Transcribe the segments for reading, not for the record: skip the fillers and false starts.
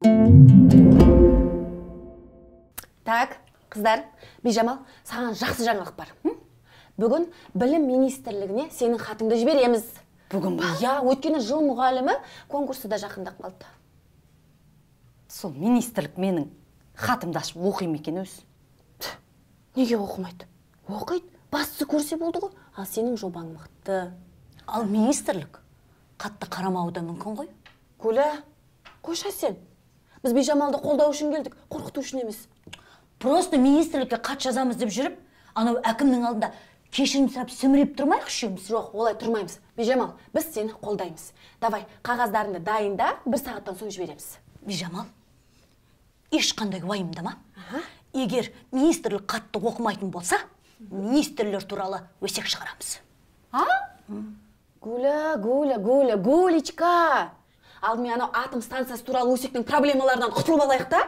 Так, қыздар, Бижамал, саған жақсы жаңалық бар. Бүгін білім министрлігіне сенің хатыңды жібереміз. Бүгін ба? Я, өткені жыл мұғалімі конкурсы да жақындап қалды. Сол министрлік менің хатымды ашып оқимын екен өз. Неге оқымайды? Оқиды, бастысы көрсе болды ғой. Ал сенің жобаң мықты. Ал министрлік қатты қарамауы да мүмкін ғой. Гүлә, қойша сен. Біз Бижамалды қолдау үшін келдік, қорқыту үшін емес. Просто министрлікке хат жазамыз деп жүріп, анау әкімнің алдында кешірім сұрап сүміреп тұрмайық үшеуміз. Жоқ, олай тұрмаймыз. Бижамал, біз сені қолдаймыз. Давай, қағаздарыңды дайында, 1 сағаттан соң жібереміз. Бижамал, ешқандай уайымдама. Егер министрлік қатты оқымайтын болса, министрлер туралы өсек шығарамыз. Гулечка. Алдымен анау атом станциясы туралы өсектің проблемаларынан құтылып алайық та?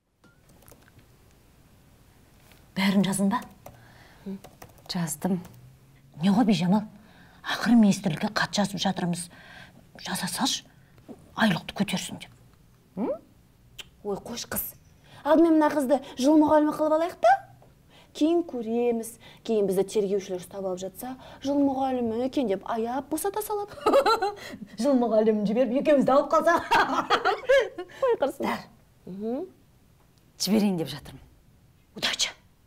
Бәрін жаздың ба? Жаздым. Не ғой Бижамал? Ақыры министрлікке хат жазып жатырмыз. Жаза салшы, айлықты көтерсін деп. Ой, қош қыз. Алдымен мына қызды жыл мұғалімі қылып алайық та? Кейін көреміз. Кейін бізді тергеушілер ұстап алып жатса, жыл мұғалімі екен деп аяп босата салады. Жыл мұғалімін жіберіп, екеумізді алып қалса. Ой, қырсыңдар. Жіберейін деп жатырмын. Удача.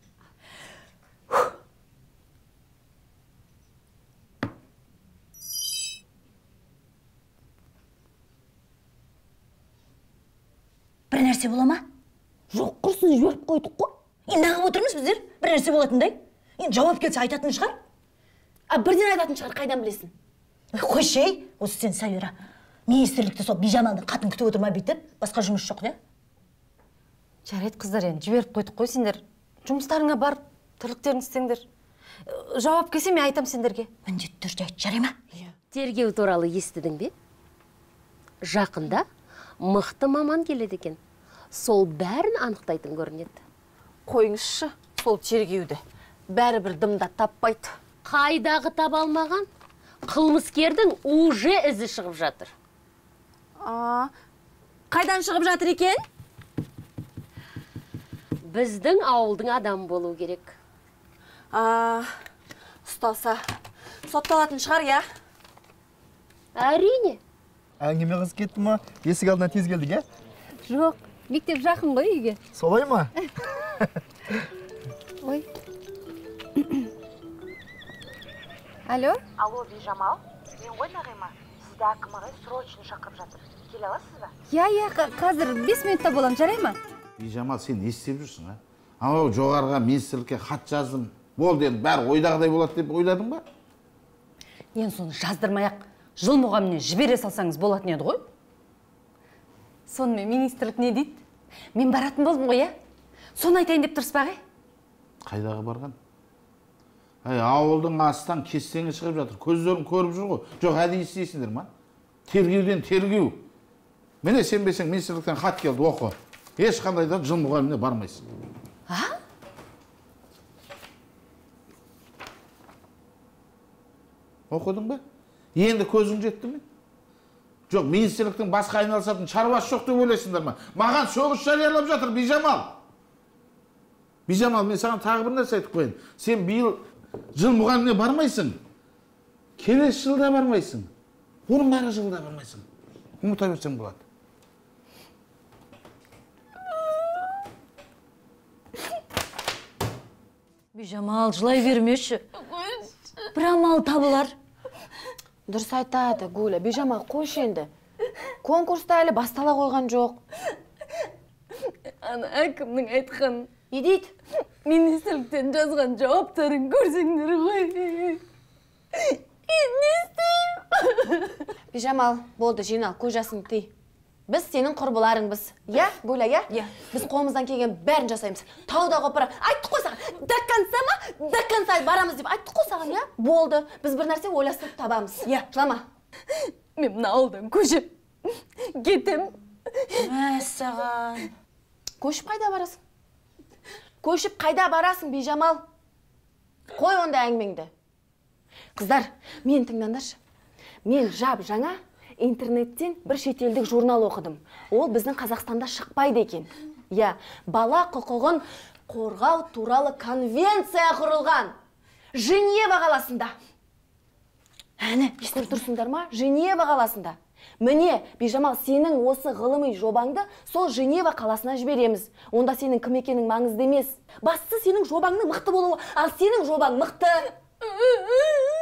Бір нәрсе бола ма? Жоқ, құрсын жіберіп қойдық қой. Енді ағып отырмыз біздер, бір нәрсе болатындай. Енді жауап келсе айтатын шығар. Бірден айтатын шығар, қайдан білесің? Қойшы ей, осы сен Сәуира. Министрлікті сол Бижамалдың қатын күтіп отырма бүйтіп, басқа жұмыс жоқ, не? Жарайды қыздар, енді жіберіп қойдық қой сендер. Жұмыстарыңа барып, тірліктерін істеңдер. Жауап келсе мен айтам сендерге. Міндетті түрде айт, жарай ма? Тергеу туралы естідің бе? Жақында мықты маман келеді екен. Сол бәрін анықтайтын көрінеді. Қойыңызшы, сол тергеуді. Бәрі бір дымда таппайды. Қайдағы таба алмаған? Қылмыскердің уже ізі шығып жатыр. Қайдан шығып жатыр екен? Біздің ауылдың адам болу керек. Ұсталса, сотталатын шығар, я? Әрине. Әңгіме қыз кетті ма? Есік алдына тез келдік, е? Жоқ, мектеп жақын ғой үйге. Солай ма? Ой. Алло? Алло, Бижамал, мен ғой Нағима. Сізді әкім ағай срочно шақырып жатыр. Келе аласыз ба? Я, қазір 5 минутта болам, жарай ма? Бижамал, сен не істеп жүрсің, а? Анау жоғарыға министрлікке хат жаздым. Болды, енді бәрі ойдағыдай болады деп ойладың ба? Енді соны жаздырмай-ақ жыл мұғаліміне жібере салсаңыз болатын еді ғой. Сонымен министрлік не дейді? Мен баратын болдым ғой, соны айтайын деп тұрсыз ба? Қайдағы барған? Ауылдың астан кестеңі шығып жатыр. Көздерін көріп жүр ғой. Жоқ, әдейі істейсіңдер ма? Тергеуден тергеу. Міне сенбесең министрліктен хат келді, оқы. Ешқандай да жыл мұғаліміне бармайсың. Оқыдың ба? Енді көзің жетті ме? Жоқ, министрліктің басқа айналысатын шаруасы жоқ деп ойлайсыңдар ма? Маған соғыс жариялап жатыр, Бижамал. Бижамал, мен саған тағы бір нәрсе айтып қояйын. Сен биыл жыл мұғаліміне бармайсың. Келесі жылда бармайсың. Оның бәрі жылда бармайсың. Ұмыта берсең болады. Бижамал, жылай бермеші. Бір амал табылар. Дұрыс айтады, Гуля. Бижамал, қойшы енді. Конкурста әлі бастала қойған жоқ. Ана әкімнің айтқан. Не дейді? Министрліктен жазған жауаптарын көрсеңдер ғой. Не істеймін? Бижамал, болды, жинал, көз жасың тый. Біз сенің құрбыларыңбыз. Я, Гуля, я? Біз қолымыздан келген бәрін жасаймыз. Тауда қопыра. Айттық қой саған. До конца ма? До конца барамыз деп айттық қой саған, я? Болды. Біз бір нәрсе ойластырып табамыз. Я, жылама. Мен мына ауылдан көшіп кетем. Мәссаған. Көшіп қайда барасың? Көшіп қайда барасың, Бижамал? Қой онда әңгімеңді. Қыздар, мен тыңдандаршы. Мен жап жаңа интернеттен бір шетелдік журнал оқыдым. Ол біздің Қазақстанда шықпайды екен. Бала құқығын қорғау туралы конвенция құрылған. Женева қаласында. Әне, естіп тұрсыңдар ма? Женева қаласында. Міне, Бижамал, сенің осы ғылыми жобаңды сол Женева қаласына жібереміз. Онда сенің кім екенің маңызды емес. Бастысы сенің жобаңның мықты болуы, ал сенің жобаң мықты.